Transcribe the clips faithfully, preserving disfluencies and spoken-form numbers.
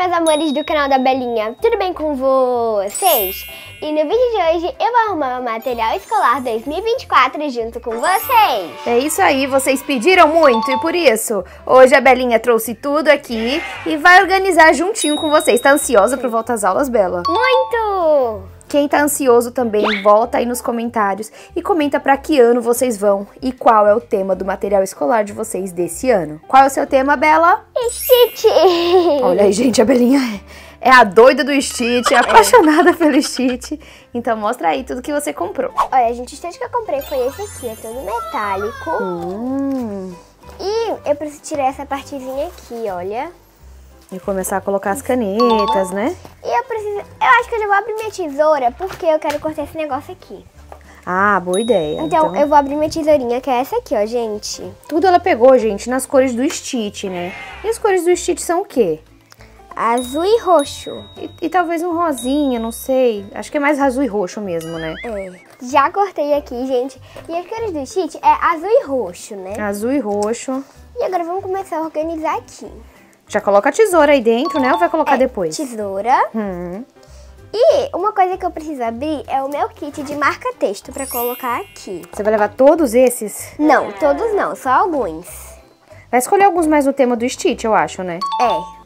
meus amores do canal da Belinha, tudo bem com vocês? E no vídeo de hoje eu vou arrumar o material escolar dois mil e vinte e quatro junto com vocês. É isso aí, vocês pediram muito e por isso, hoje a Belinha trouxe tudo aqui e vai organizar juntinho com vocês. Tá ansiosa por volta às aulas, Bela? Muito! Quem tá ansioso também, volta aí nos comentários e comenta pra que ano vocês vão e qual é o tema do material escolar de vocês desse ano. Qual é o seu tema, Bela? Stitch! Olha aí, gente, a Belinha é a doida do Stitch, é apaixonada pelo Stitch. Então mostra aí tudo que você comprou. Olha, gente, o Stitch que eu comprei foi esse aqui, é todo metálico. Hum. E eu preciso tirar essa partezinha aqui, olha. E começar a colocar as canetas, né? E eu preciso... Eu acho que eu já vou abrir minha tesoura porque eu quero cortar esse negócio aqui. Ah, boa ideia. Então, então, eu vou abrir minha tesourinha, que é essa aqui, ó, gente. Tudo ela pegou, gente, nas cores do Stitch, né? E as cores do Stitch são o quê? Azul e roxo. E, e talvez um rosinha, não sei. Acho que é mais azul e roxo mesmo, né? É. Já cortei aqui, gente. E as cores do Stitch é azul e roxo, né? Azul e roxo. E agora vamos começar a organizar aqui. Já coloca a tesoura aí dentro, né? Ou vai colocar é, depois? Tesoura. Hum. E uma coisa que eu preciso abrir é o meu kit de marca-texto pra colocar aqui. Você vai levar todos esses? Não, todos não, só alguns. Vai escolher alguns mais no tema do Stitch, eu acho, né? É.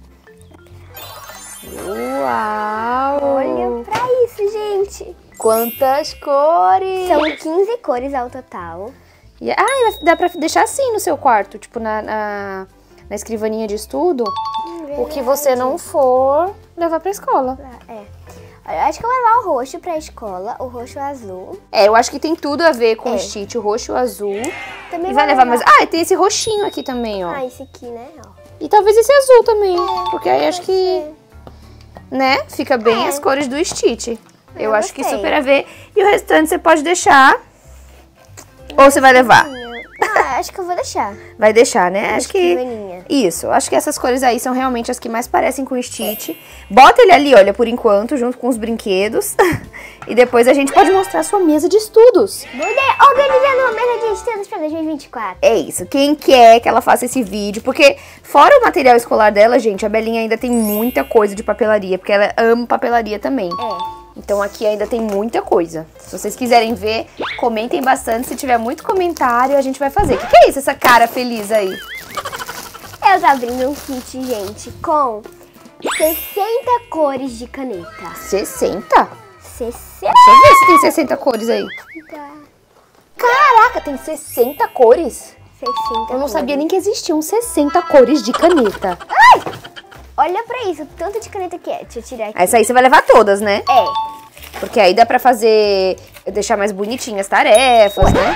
Uau! Olha pra isso, gente. Quantas cores! São quinze cores ao total. E, ah, dá pra deixar assim no seu quarto, tipo na, na, na escrivaninha de estudo. Hum, o que você não for levar pra escola. É. Eu acho que eu vou levar o roxo pra escola, o roxo e o azul. É, eu acho que tem tudo a ver com é. o Stitch, o roxo e o azul. Também e vai levar mais... Ah, e tem esse roxinho aqui também, ó. Ah, esse aqui, né? Ó. E talvez esse azul também, é, porque aí acho que... Ser. Né? Fica bem é. as cores do Stitch. Eu, eu acho gostei. que super a ver. E o restante você pode deixar. Ou você vai levar? Ah, acho que eu vou deixar. Vai deixar, né? Acho que... Escrivaninha. Isso. Acho que essas cores aí são realmente as que mais parecem com o Stitch. Bota ele ali, olha, por enquanto, junto com os brinquedos. E depois a gente pode mostrar a sua mesa de estudos. Boa ideia. Organizando uma mesa de estudos para dois mil e vinte e quatro. É isso. Quem quer que ela faça esse vídeo, porque fora o material escolar dela, gente, a Belinha ainda tem muita coisa de papelaria, porque ela ama papelaria também. É. Então aqui ainda tem muita coisa. Se vocês quiserem ver, comentem bastante. Se tiver muito comentário, a gente vai fazer. O que, que é isso, essa cara feliz aí? Eu tô abrindo um kit, gente, com sessenta cores de caneta. sessenta? sessenta? Deixa eu ver se tem sessenta cores aí. Caraca, tem sessenta cores? sessenta Eu não sabia nem que existiam sessenta cores de caneta. Ai! Olha pra isso, tanto de caneta que é. Deixa eu tirar aqui. Essa aí você vai levar todas, né? É. Porque aí dá pra fazer, deixar mais bonitinhas as tarefas, né?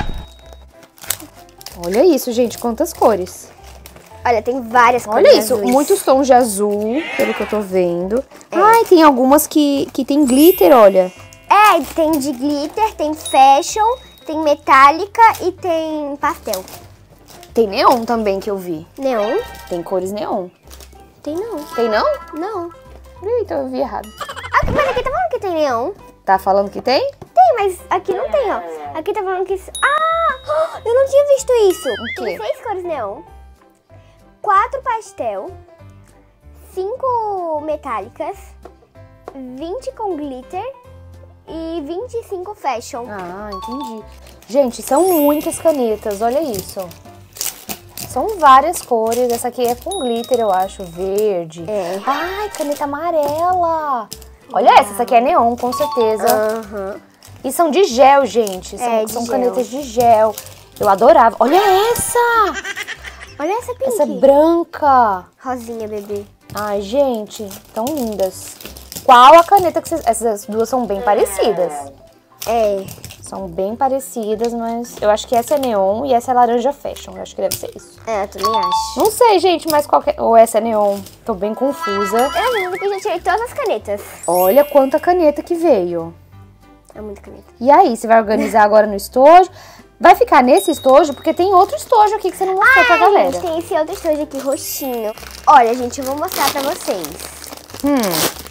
Olha isso, gente, quantas cores. Olha, tem várias cores. Olha isso, azuis. muitos tons de azul, pelo que eu tô vendo. É. Ai, tem algumas que, que tem glitter, olha. É, tem de glitter, tem fashion, tem metálica e tem pastel. Tem neon também que eu vi. Neon? Tem cores neon. Tem não. Tem não? Não. Eita, eu vi errado. Ah, mas aqui tá falando que tem neon. Tá falando que tem? Tem, mas aqui não tem, ó. Aqui tá falando que... Ah! Eu não tinha visto isso. O quê? Tem seis cores neon. Quatro pastel. Cinco metálicas. Vinte com glitter. E vinte e cinco fashion. Ah, entendi. Gente, são muitas canetas, olha isso. São várias cores, essa aqui é com glitter, eu acho, verde. É. Ai, caneta amarela. Olha essa, essa aqui é neon, com certeza. Aham. E são de gel, gente, são, É, de são gel. canetas de gel. Eu adorava. Olha essa! Olha essa pink. Essa branca. Rosinha, bebê. Ai, gente, tão lindas. Qual a caneta que vocês... Essas duas são bem parecidas. É. São bem parecidas, mas eu acho que essa é neon e essa é laranja fashion. Eu acho que deve ser isso. É, eu também acho. Não sei, gente, mas qual que é... Ou essa é neon. Tô bem confusa. Eu lembro que eu já tirei todas as canetas. Olha quanta caneta que veio. É muita caneta. E aí, você vai organizar agora no estojo? Vai ficar nesse estojo? Porque tem outro estojo aqui que você não mostrou pra galera. Gente, tem esse outro estojo aqui, roxinho. Olha, gente, eu vou mostrar pra vocês. Hum.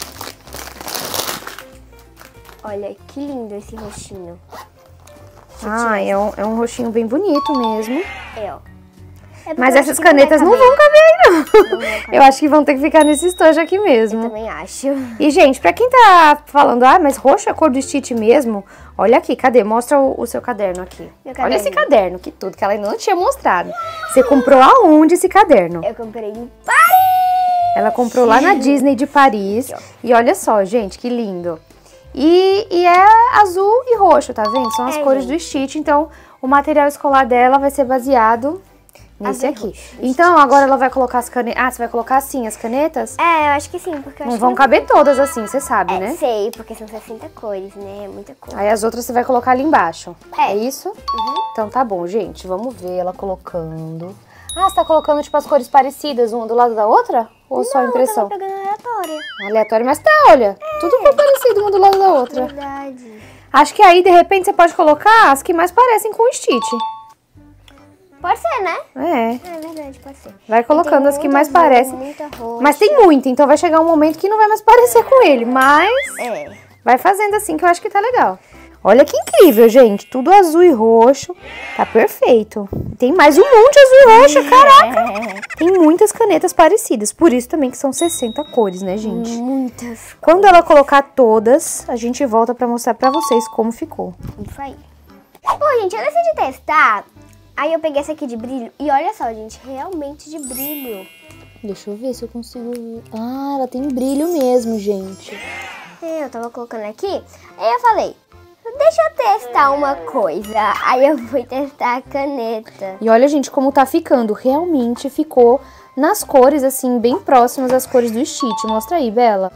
Olha, que lindo esse roxinho. Ah, é um, é um roxinho bem bonito mesmo. É, ó. É Mas eu essas acho que canetas não, vai vão caber aí, não. Não vão caber. Eu acho que vão ter que ficar nesse estojo aqui mesmo. Eu também acho. E, gente, pra quem tá falando, ah, mas roxo é a cor do Stitch mesmo, olha aqui, cadê? Mostra o, o seu caderno aqui. Meu Olha caderno. esse caderno, que tudo, que ela ainda não tinha mostrado. Você comprou aonde esse caderno? Eu comprei em Paris! Ela comprou lá na Disney de Paris. E olha só, gente, que lindo. E, e é azul e roxo, tá vendo? São as É, cores gente. do Stitch, então o material escolar dela vai ser baseado nesse Azul e aqui. roxo. Então, agora ela vai colocar as canetas... Ah, você vai colocar assim as canetas? É, eu acho que sim, porque eu Não acho vão que caber todas assim, você sabe, É, né? sei, porque são sessenta cores, né? É muita cor. Aí as outras você vai colocar ali embaixo. É. É isso? Então tá bom, gente. Vamos ver ela colocando. Ah, você tá colocando tipo as cores parecidas, uma do lado da outra? Ou só a impressão? Eu tava pegando aleatória. Aleatório, mas tá, olha. Tudo cor parecido uma do lado da outra. Verdade. Acho que aí, de repente, você pode colocar as que mais parecem com o Stitch. Pode ser, né? É. É verdade, pode ser. Vai colocando Tem as que muita mais azul, parecem. Muita roxa. Mas tem muita, então vai chegar um momento que não vai mais parecer com ele. Mas É. vai fazendo assim que eu acho que tá legal. Olha que incrível, gente. Tudo azul e roxo. Tá perfeito. Tem mais um monte de azul e roxo, caraca. Tem muitas canetas parecidas. Por isso também que são sessenta cores, né, gente? Muitas. Quando ela colocar todas, a gente volta pra mostrar pra vocês como ficou. Isso aí. Bom, gente, eu decidi testar. Aí eu peguei essa aqui de brilho. E olha só, gente, realmente de brilho. Deixa eu ver se eu consigo ver. Ah, ela tem brilho mesmo, gente. É, eu tava colocando aqui. Aí eu falei, deixa eu testar uma coisa. Aí eu fui testar a caneta. E olha, gente, como tá ficando. Realmente ficou nas cores, assim, bem próximas às cores do Stitch. Mostra aí, Bela.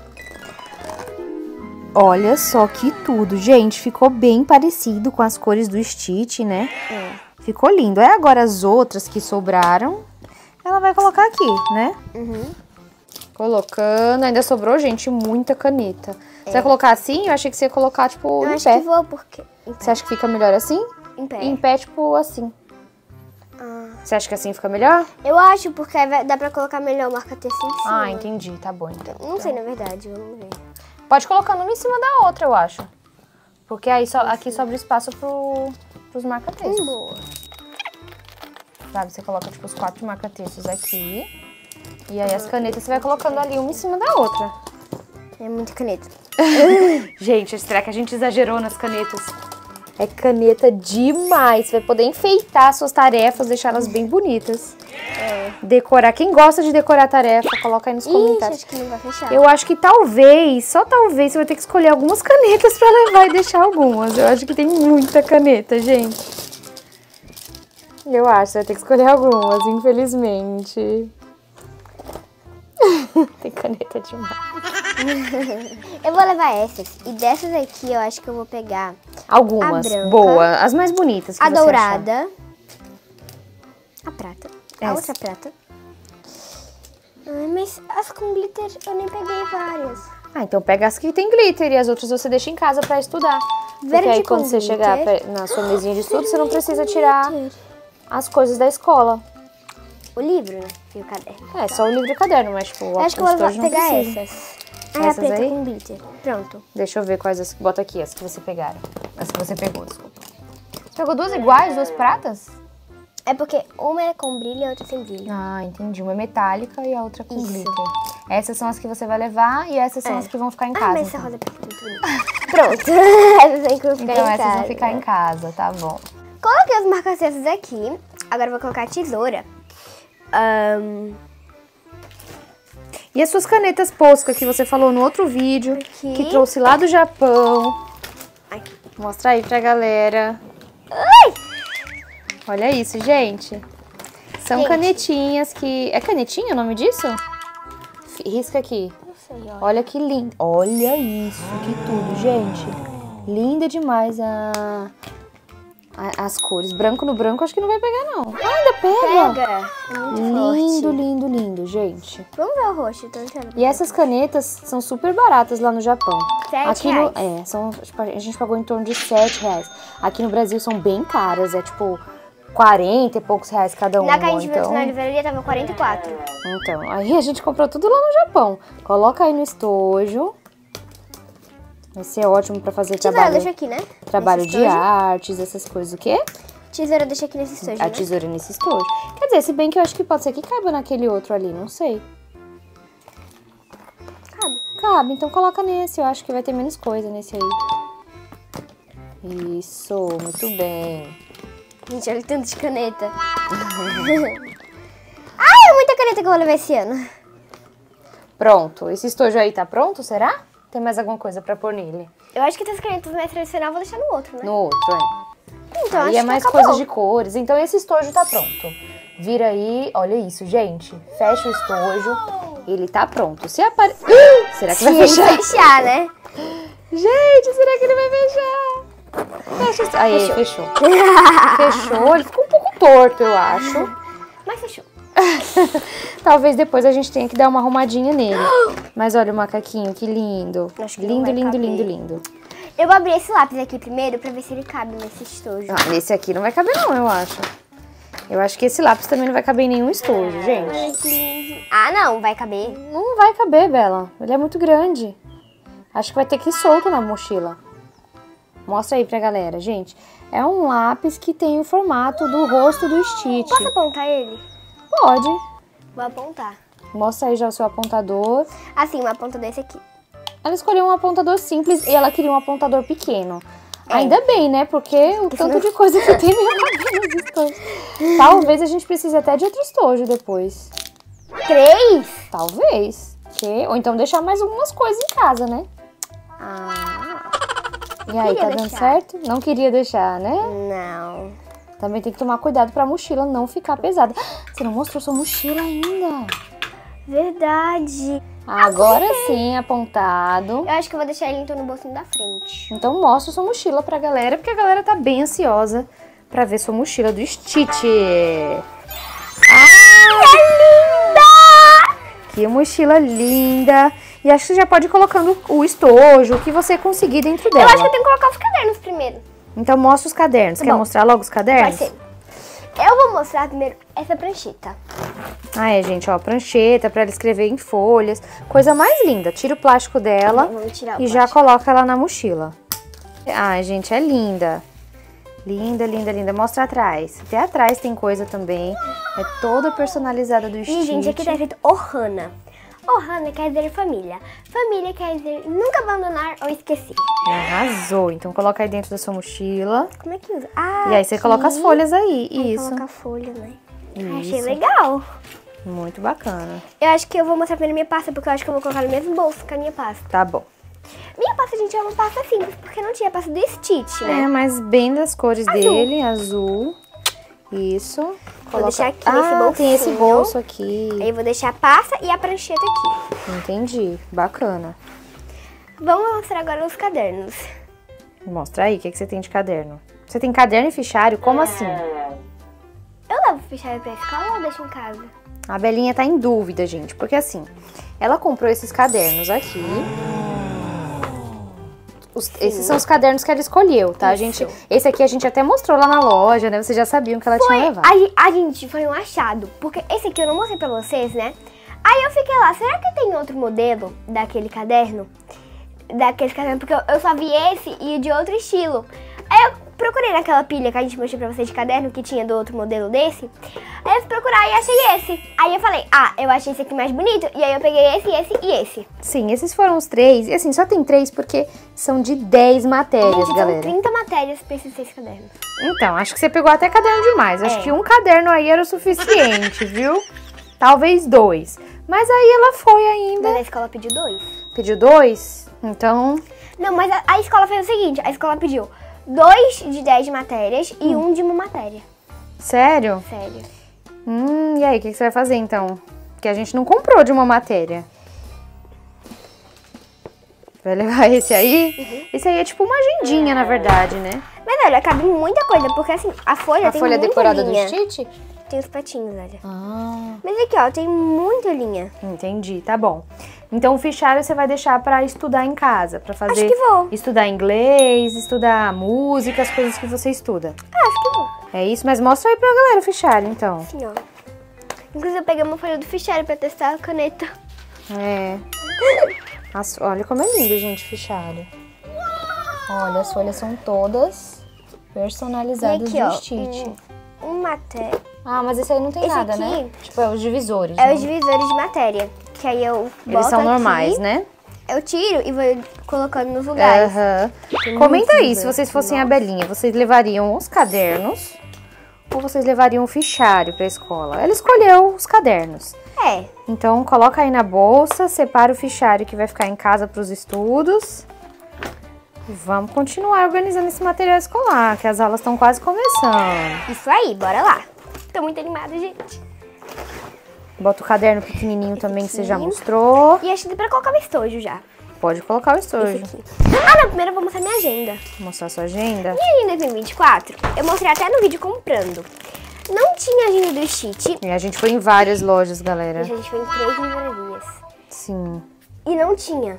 Olha só que tudo. Gente, ficou bem parecido com as cores do Stitch, né? É. Ficou lindo. Aí agora as outras que sobraram, ela vai colocar aqui, né? Uhum. Colocando. Ainda sobrou, gente, muita caneta. Você vai colocar assim? Eu achei que você ia colocar, tipo, Eu em acho pé. que vou porque... Em pé. Você acha que fica melhor assim? Em pé. Em pé, tipo, assim. Ah. Você acha que assim fica melhor? Eu acho, porque aí vai- dá pra colocar melhor o marca-texto em cima. Ah, entendi. Tá bom, então. Não sei, na verdade, vamos ver. Pode colocar uma em cima da outra, eu acho. Porque aí só, aqui sobra espaço pro, pros marca-textos. Hum, boa. Sabe, você coloca, tipo, os quatro marca-textos aqui. E aí as canetas você vai colocando ali uma em cima da outra. É muita caneta. Gente, será que a gente exagerou nas canetas? É caneta demais. Você vai poder enfeitar suas tarefas, deixar elas bem bonitas. É. Decorar. Quem gosta de decorar a tarefa, coloca aí nos Ixi, comentários. acho que não vai fechar. Eu acho que talvez, só talvez, você vai ter que escolher algumas canetas pra levar e deixar algumas. Eu acho que tem muita caneta, gente. Eu acho que você vai ter que escolher algumas, infelizmente. Tem caneta demais. Eu vou levar essas. E dessas aqui, eu acho que eu vou pegar Algumas. A branca. Boa. As mais bonitas que a você achar. dourada, a prata, a Essa. outra prata. Ai, mas as com glitter eu nem peguei várias. Ah, então pega as que tem glitter e as outras você deixa em casa pra estudar. Porque Verde aí com quando você glitter. chegar pra- na sua mesinha de estudo, você não precisa tirar Glitter. as coisas da escola. O livro, né? E o caderno. É, só o livro e o caderno, mas tipo, Eu acho que eu os vou dois não pegar precisa. essas. Ah, a Essas preta aí? com glitter. Pronto. Deixa eu ver quais as que bota aqui, as que você pegaram. As que você pegou, desculpa. Você pegou duas iguais, duas pratas? É porque uma é com brilho e a outra sem brilho. Ah, entendi. Uma é metálica e a outra com Isso. glitter. Essas são as que você vai levar e essas são É. as que vão ficar em Ah, casa. mas essa então. roda é muito bonita. Pronto. Essas aí que vão ficar Então em essas casa. vão ficar em casa, tá bom. Coloquei os marca-textos aqui. Agora eu vou colocar a tesoura. Ahn, E as suas canetas Posca que você falou no outro vídeo, Aqui. que trouxe lá do Japão. aqui. Mostra aí pra galera. Olha isso, gente. São Gente. canetinhas que... É canetinha o nome disso? F- Risca aqui. Não sei, ó. Olha que lindo. Olha isso, que tudo, gente. Linda demais a... a- as cores. Branco no branco acho que não vai pegar, não. Ah, ainda pega. Pega. É muito Lindo, forte. lindo, lindo, gente. Vamos ver o roxo. Tô entrando. E essas canetas são super baratas lá no Japão. Sete Aqui no, reais. é, são, tipo, a gente pagou em torno de sete reais. Aqui no Brasil são bem caras, é tipo quarenta e poucos reais cada uma. Na que a gente viu então, na livraria tava quarenta e quatro. então, aí a gente comprou tudo lá no Japão. Coloca aí no estojo. Vai ser ótimo pra fazer Tesoura, trabalho, deixa aqui, né? trabalho Nesse de estojo. artes, essas coisas. O quê? Tesoura eu deixei aqui nesse estojo, A né? tesoura nesse estojo. Quer dizer, se bem que eu acho que pode ser que caiba naquele outro ali, não sei. Cabe. Cabe, então coloca nesse, eu acho que vai ter menos coisa nesse aí. Isso, muito bem. Gente, olha o tanto de caneta. Ai, é muita caneta que eu vou levar esse ano. Pronto, esse estojo aí tá pronto, será? Tem mais alguma coisa pra pôr nele? Eu acho que essas canetas mais tradicionais eu vou deixar no outro, né? No outro, é. Então, acho Aí é que mais acabou. coisas de cores. Então esse estojo tá pronto. Vira aí, olha isso, gente. Fecha o estojo. Ele tá pronto. Se apare... Uh, será que vai Tinha que fechar? fechar, né? Gente, será que ele vai fechar? Fecha o... Aí, fechou. Fechou. Ele ficou um pouco torto, eu acho. Mas fechou. Talvez depois a gente tenha que dar uma arrumadinha nele. Mas olha o macaquinho, que lindo. Acho que não Lindo, vai lindo, caber. lindo, lindo. Eu vou abrir esse lápis aqui primeiro pra ver se ele cabe nesse estojo. Ah, nesse aqui não vai caber não, eu acho. Eu acho que esse lápis também não vai caber em nenhum estojo, gente. Ai, que lindo. Ah, não, vai caber. Não vai caber, Bela. Ele é muito grande. Acho que vai ter que ir solto na mochila. Mostra aí pra galera, gente. É um lápis que tem o formato do rosto do Stitch. Posso apontar ele? Pode. Vou apontar. Mostra aí já o seu apontador. Assim, uma ponta desse aqui. Ela escolheu um apontador simples e ela queria um apontador pequeno. É. Ainda bem, né? Porque o tanto de coisa que tem no estojo. Talvez a gente precise até de outro estojo depois. Três? Talvez. Que... Ou então deixar mais algumas coisas em casa, né? Ah, E aí, queria tá dando deixar. certo? Não queria deixar, né? não. Também tem que tomar cuidado pra mochila não ficar pesada. Você não mostrou sua mochila ainda. Verdade. Agora sim, apontado. Eu acho que eu vou deixar ele então no bolsinho da frente. Então mostra sua mochila pra galera, porque a galera tá bem ansiosa pra ver sua mochila do Stitch. Ah, É linda! que mochila linda. E acho que você já pode ir colocando o estojo, o que você conseguir dentro dela. Eu acho que eu tenho que colocar os cadernos primeiro. Então mostra os cadernos. Quer bom. mostrar logo os Vai cadernos? ser. Eu vou mostrar primeiro essa prancheta. Ah, é, gente, ó, prancheta pra ela escrever em folhas. Coisa mais linda. Tira o plástico dela Vamos tirar o e já plástico. coloca ela na mochila. Ai, gente, é linda. Linda, linda, linda. Mostra atrás. Até atrás tem coisa também. É toda personalizada do Stitch. E, gente, aqui tá escrito Ohana. Ohana quer dizer família. Família quer dizer nunca abandonar ou esquecer. Arrasou. Então coloca aí dentro da sua mochila. Como é que usa? Ah, E aí você aqui. coloca as folhas aí. Aí Isso. coloca a folha, né? Ai, achei Isso. legal. Muito bacana. Eu acho que eu vou mostrar primeiro minha pasta, porque eu acho que eu vou colocar no mesmo bolso que a minha pasta. Tá bom. Minha pasta, gente, é uma pasta simples, porque não tinha pasta do Stitch, É, né? mas bem das cores Azul. dele. Azul. Isso. Vou deixar aqui ah, nesse tem esse bolsinho. bolso aqui. Aí eu vou deixar a pasta e a prancheta aqui. Entendi. Bacana. Vamos mostrar agora os cadernos. Mostra aí, o que, que você tem de caderno? Você tem caderno e fichário? Como assim? Eu levo o fichário pra escola ou deixo em casa? A Belinha tá em dúvida, gente, porque assim, ela comprou esses cadernos aqui. Os- esses são os cadernos que ela escolheu, tá, Isso. gente? Esse aqui a gente até mostrou lá na loja, né? Vocês já sabiam que ela tinha levado. A, gen- a gente foi um achado, porque esse aqui eu não mostrei pra vocês, né? Aí eu fiquei lá, será que tem outro modelo daquele caderno? Daquele caderno, porque eu, eu só vi esse e de outro estilo. Aí eu procurei naquela pilha que a gente mostrou pra vocês de caderno, que tinha do outro modelo desse. Aí eu fui procurar e achei esse. Aí eu falei, ah, eu achei esse aqui mais bonito. E aí eu peguei esse, esse e esse. Sim, esses foram os três. E assim, só tem três porque são de dez matérias, Gente, são galera. trinta matérias pra esses seis cadernos. Então, acho que você pegou até caderno demais. Acho É. que um caderno aí era o suficiente, viu? Talvez dois. Mas aí ela foi ainda. Mas a escola pediu dois. Pediu dois? Então, Não, mas a, a escola fez o seguinte, a escola pediu dois de dez matérias e um de uma matéria. sério? Sério. Hum, e aí, o que, que você vai fazer então? Porque a gente não comprou de uma matéria. Vai levar esse aí? Uhum. Esse aí é tipo uma agendinha, na verdade, né? Mas olha, cabe muita coisa, porque assim, a folha A tem folha muita decorada linha. do Stitch? Tem os patinhos, olha. Ah, Mas aqui, ó, tem muita linha. entendi, tá bom. Então o fichário você vai deixar pra estudar em casa, pra fazer Acho que vou. estudar inglês, estudar música, as coisas que você estuda. Ah, acho que vou. É isso, mas mostra aí pra galera o fichário, então. Assim, ó. Inclusive, eu peguei uma folha do fichário pra testar a caneta. É. As- olha como é lindo, gente, o fichário. Olha, as folhas são todas Personalizados E aqui, ó, de Stitch. Um, um matéria. Ah, mas esse aí não tem Esse nada, aqui né? Tipo, é os divisores. É né? os divisores de matéria. Que aí eu boto Eles são aqui, normais, né? eu tiro e vou colocando nos lugares. Aham. Tem Comenta muito aí, se divisor. vocês fossem a Nossa. Belinha, vocês levariam os cadernos ou vocês levariam o fichário pra escola? Ela escolheu os cadernos. É. Então, coloca aí na bolsa, separa o fichário que vai ficar em casa pros estudos. E vamos continuar organizando esse material escolar, que as aulas estão quase começando. Isso aí, bora lá. Tô muito animada, gente. Bota o caderno pequenininho também que você já aqui. mostrou. E acho que dá pra colocar o estojo já. Pode colocar o Esse estojo. aqui. Ah, não, primeiro eu vou mostrar minha agenda. Vou mostrar a sua agenda. Minha agenda dois mil e vinte e quatro, eu mostrei até no vídeo comprando. Não tinha agenda do Stitch. E a gente foi em várias lojas, galera. A gente foi em três livrarias. Sim. E não tinha.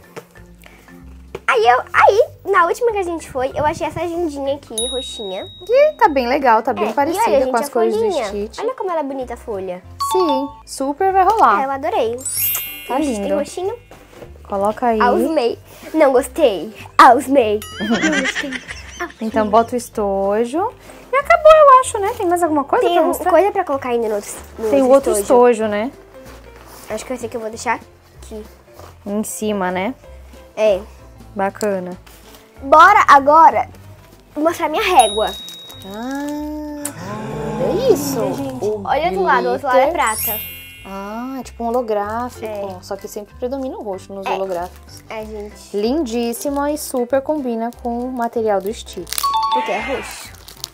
Aí, eu, aí, na última que a gente foi, eu achei essa agendinha aqui, roxinha. E tá bem legal, tá bem É, parecida e olha, gente, com as a cores do folhinha. Stitch. Olha como ela é bonita a folha. Sim, super vai Ah, rolar. eu adorei. Tá E o Stitch tem lindo. roxinho. Coloca aí. Ausmei. Não gostei. Ausmei. Não gostei. Então bota o estojo. E acabou, eu acho, né? Tem mais alguma coisa Tem pra um- mostrar? coisa pra colocar ainda no outro, no Tem o outro estojo, né? Acho que eu sei que eu vou deixar aqui. Em cima, né? É. Bacana. Bora agora mostrar minha régua. Ah, é isso. O Olha do lado, o outro lado é prata. Ah, é tipo um holográfico. É. Só que sempre predomina o roxo nos É. holográficos. É, gente. Lindíssima e super combina com o material do Stitch. Porque é roxo.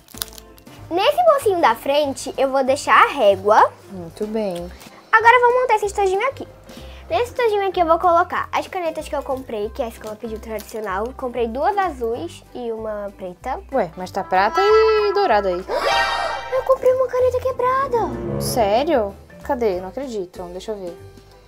Nesse bolsinho da frente, eu vou deixar a régua. Muito bem. Agora vamos montar esse estojinho aqui. Nesse estojinho aqui eu vou colocar as canetas que eu comprei, que é essa que ela pediu tradicional. Comprei duas azuis e uma preta. Ué, mas tá prata e dourada aí. Eu comprei uma caneta quebrada. Sério? Cadê? Não acredito. Deixa eu ver.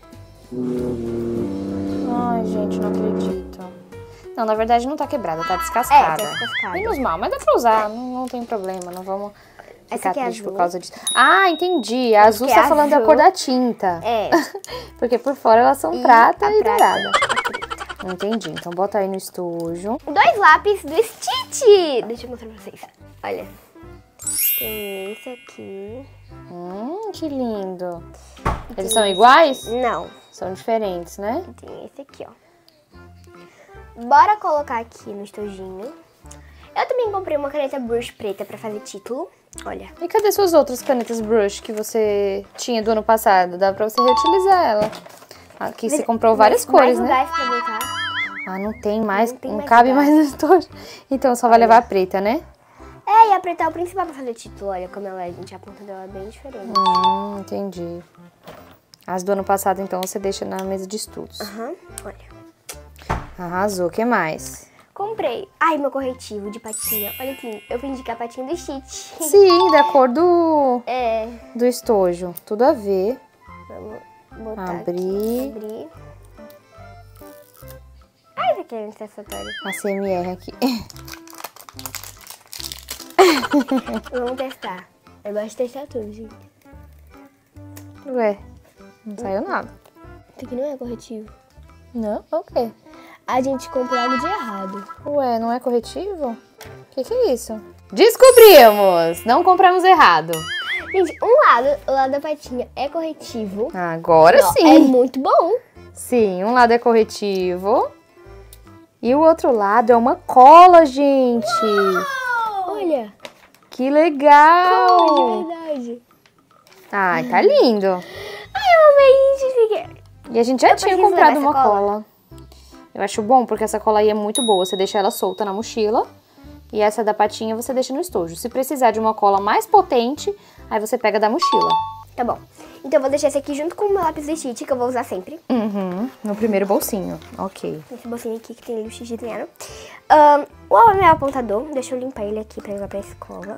Ai, gente, não acredito. Não, na verdade não tá quebrada, tá descascada. É, tá descascada. Menos mal, mas dá pra usar, não, não tem problema, não vamos Essa ficar aqui é triste por azul. causa disso. Ah, entendi. A azul que você é tá falando da azul. cor da tinta. É. Porque por fora elas são E prata a e prata. dourada. Entendi. Então bota aí no estojo. Dois lápis do Stitch. Deixa eu mostrar pra vocês. Olha. Tem esse aqui. Hum, que lindo. Eles são iguais? Não. São diferentes, né? Tem esse aqui, ó. Bora colocar aqui no estojinho. Eu também comprei uma caneta brush preta pra fazer título. Olha. E cadê suas outras canetas brush que você tinha do ano passado? Dá pra você reutilizar ela. Aqui você comprou várias Mais- cores, mais né? lugares pra botar. Ah, não tem mais, Não tem não mais cabe lugar. mais no estojo. Então só vai levar a preta, né? É, e a preta é o principal pra fazer título. Olha como ela é, gente. A ponta dela é bem diferente. Hum, entendi. As do ano passado, então, você deixa na mesa de estudos. Aham, olha. Arrasou. O que mais? Comprei. Ai, meu corretivo de patinha. Olha aqui, eu fingi que é a patinha do Stitch. Sim, da cor do, É. do estojo. Tudo a ver. Vamos botar Abrir. aqui. Abrir. Ai, isso aqui é necessário. A C M R aqui. Vamos testar. Eu gosto de testar tudo, gente. Ué, não saiu nada. Isso aqui não é corretivo. Não? O quê? A gente comprou algo de errado. Ué, não é corretivo? O que, que é isso? Descobrimos! Não compramos errado. Gente, um lado, o lado da patinha é corretivo. Agora Ó, sim. É muito bom. Sim, um lado é corretivo. E o outro lado é uma cola, gente. Olha. Que legal! Cola de verdade. Ai, tá lindo. Ai, eu amei, gente. E a gente já Eu tinha preciso comprado levar uma essa cola. cola? Eu acho bom, porque essa cola aí é muito boa. Você deixa ela solta na mochila. E essa da patinha você deixa no estojo. Se precisar de uma cola mais potente, aí você pega da mochila. Tá bom. Então eu vou deixar esse aqui junto com o meu lápis do Stitch, que eu vou usar sempre. Uhum, no primeiro bolsinho. Ok. Esse bolsinho aqui que tem ali o Stitch desenhado. Um, o meu apontador, deixa eu limpar ele aqui pra levar pra escola.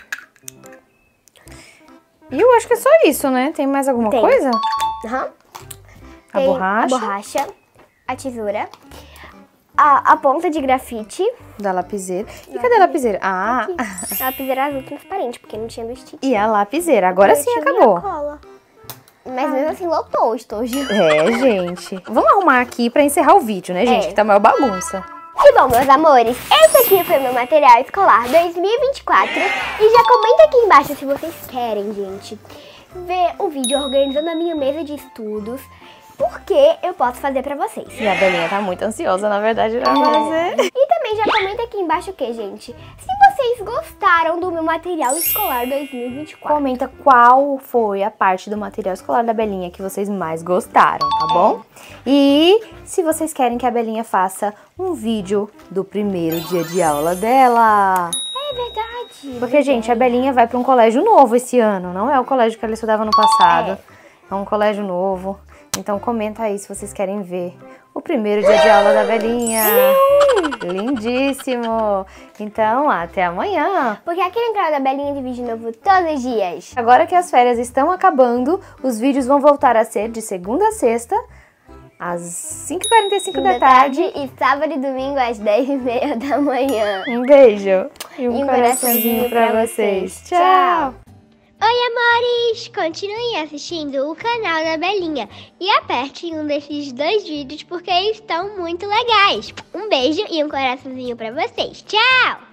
E eu acho que é só isso, né? Tem mais alguma Tem. coisa? Aham. A Tem borracha. A borracha, a tesoura, a, a ponta de grafite. Da lapiseira. E cadê a lapiseira? Ah, A lapiseira azul transparente, porque não tinha do Stitch. e a lapiseira. Agora Eu sim tinha acabou. minha cola. Mas mesmo assim lotou o estojo. É, gente. Vamos arrumar aqui pra encerrar o vídeo, né, gente? É. Que tá maior bagunça. E bom, meus amores, esse aqui foi meu material escolar dois mil e vinte e quatro. E já comenta aqui embaixo se vocês querem, gente, ver um vídeo organizando a minha mesa de estudos, porque eu posso fazer pra vocês. E a Belinha tá muito ansiosa, na verdade, pra fazer. E também já comenta aqui embaixo o que, gente? Se vocês gostaram do meu material escolar dois mil e vinte e quatro. Comenta qual foi a parte do material escolar da Belinha que vocês mais gostaram, tá bom? É. E se vocês querem que a Belinha faça um vídeo do primeiro dia de aula dela. É verdade. Porque, gente, a Belinha vai pra um colégio novo esse ano. Não é o colégio que ela estudava no passado. É, é um colégio novo. Então comenta aí se vocês querem ver o primeiro dia de aula da Belinha. Lindíssimo! Então, até amanhã! Porque aqui no canal da Belinha tem vídeo novo todos os dias. Agora que as férias estão acabando, os vídeos vão voltar a ser de segunda a sexta, às cinco e quarenta e cinco da tarde. E sábado e domingo às dez e meia da manhã. Um beijo e um, e um coraçãozinho, coraçãozinho pra, pra vocês. vocês. Tchau! Tchau! Oi, amores! Continuem assistindo o canal da Belinha e apertem um desses dois vídeos porque eles estão muito legais. Um beijo e um coraçãozinho pra vocês. Tchau!